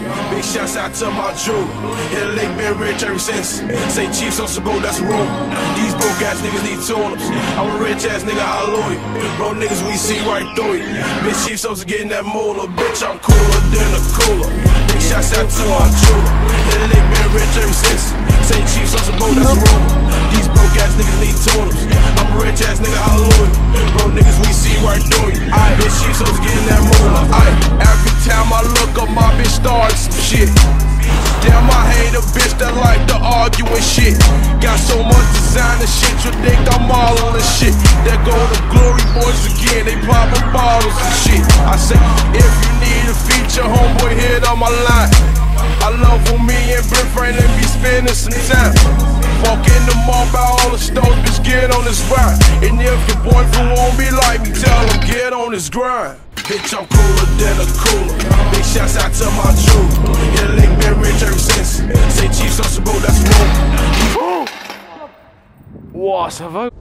Big shouts out to my jeweler. Hit a lick, been rich ever since. Say Chiefs on some gold, that's wrong. These broke ass niggas need tune-ups. I'm a rich ass nigga, hallelujah. Bro niggas, we see right through it. Bitch, Chiefs on getting that moolah. Bitch, I'm cooler than a cooler. Big shouts out to my jeweler. Hit a lick, been rich ever since. Say Chiefs on some gold, that's wrong. These broke ass niggas need tune-ups. I'm a rich ass nigga, hallelujah. Bro niggas, we see right through it. Bitch, Chiefs on getting that moolah. Every time I look up, my bitch starts some shit. Damn, I hate a bitch that like to argue and shit. Got so much designer shit, you think I'm all on this shit. There go the Glory Boys again, they popping bottles and shit. I say, if you need a feature, homeboy, hit on my line. I love when me and Brent Franklin be spending some time. Walk in the mall, buy all the stores, bitch, get on this ride. And if your boyfriend won't be like me, tell him get on this grind. Bitch, I'm cooler than a cooler. Big shouts out to my jeweler. Hit a lick, been rich ever since. Say Chiefs on some gold, that's wrong. Wow, ça va?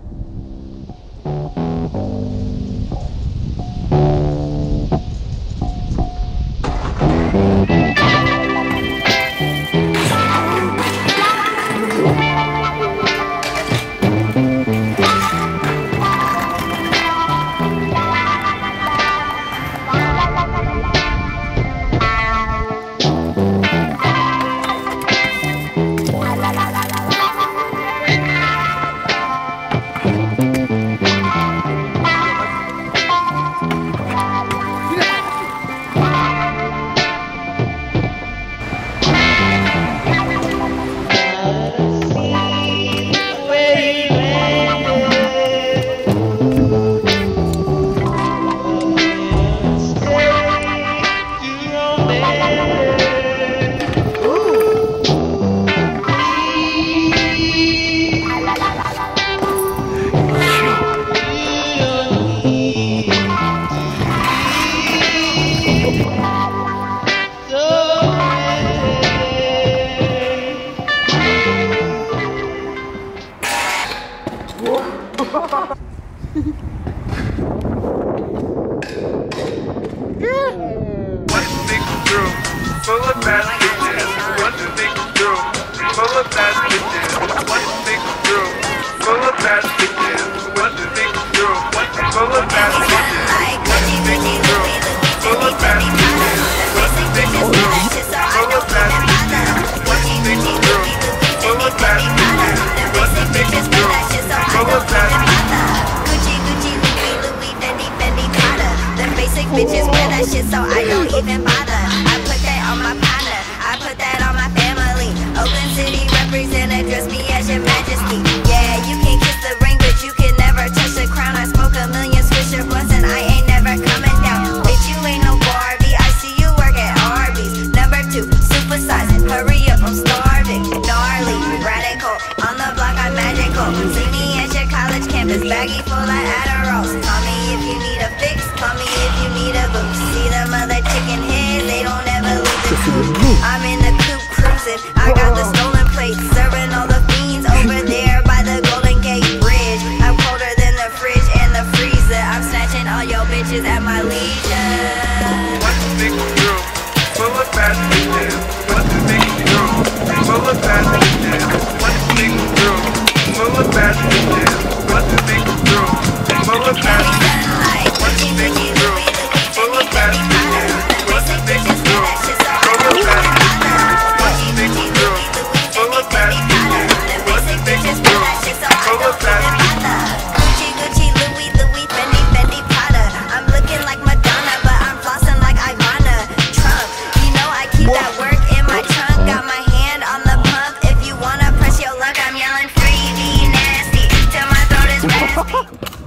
Bitches wear that shit, so I don't even bother. I put that on my partner, I put that on my family. Oakland City representative, dress me as your majesty. Yeah, you can kiss the ring, but you can never touch the crown. I smoke a million Swisher blunts and I ain't never coming down. Bitch, you ain't no Barbie, I see you work at Arby's. Number 2, supersize, hurry up, I'm starving. Gnarly, radical, on the block I'm magical. See me at your college campus, baggy full of Adderalls. Call me if you need a fix, call me if you need a boost. See them other chicken heads, they don't ever leave the coop. I'm in the coupe cruising, I got the stolen plates, serving all the fiends over there by the Golden Gate Bridge. I'm colder than the fridge and the freezer. I'm snatching all your bitches at my leisure. What the niggas do? Full of bad bitches. What the niggas do? Full of bad bitches. What the niggas do? Full of bad bitches. What the niggas do? Full of bad bitches. What the niggas do? Full of bad bitches. What the niggas do? Full of bad bitches. What the niggas do? Full of bad bitches. What the niggas do? Full of bad bitches. Gucci, Gucci, Louis, Louis, Fendi, Fendi, Prada. I'm looking like Madonna, but I'm flossing like Ivana Trump. You know I keep that work in my trunk. Got my hand on the pump. If you wanna press your luck, I'm yelling free, be nasty till my throat is raspy.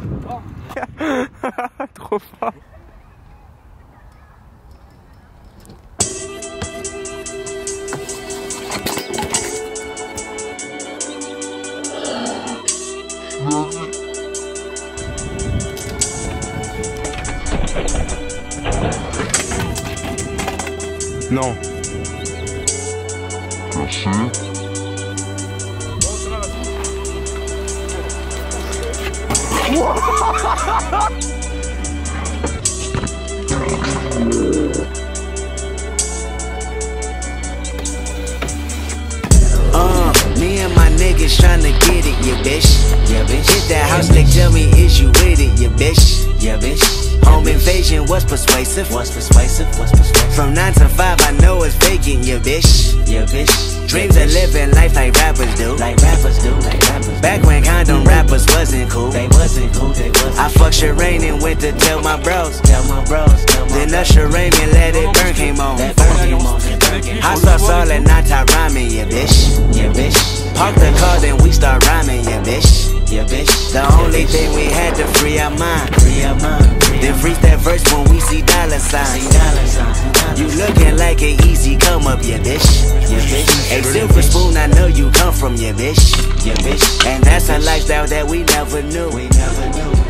Trop fort. Non. just tryna get it, yeah bitch. Yeah bitch. Hit that house, they tell me is you with it, yeah bitch. Yeah bitch. Home invasion was persuasive. From 9 to 5, I know it's vacant, yeah bitch. Yeah bitch. Dreams of living life like rappers do. Back when condom rappers wasn't cool. I fucked Shireen and went to tell my bros. Then Usher Raymond Let It Burn came on. Hot sauce all at night, I rhyming, yeah bitch. Park the car, then we start rhyming, yeah bitch. The only thing we had to free our mind. Then freeze that verse when we see dollar signs. You looking like an easy come up, yeah bitch. A silver spoon, I know you come from, yeah bitch. And that's a lifestyle that we never knew.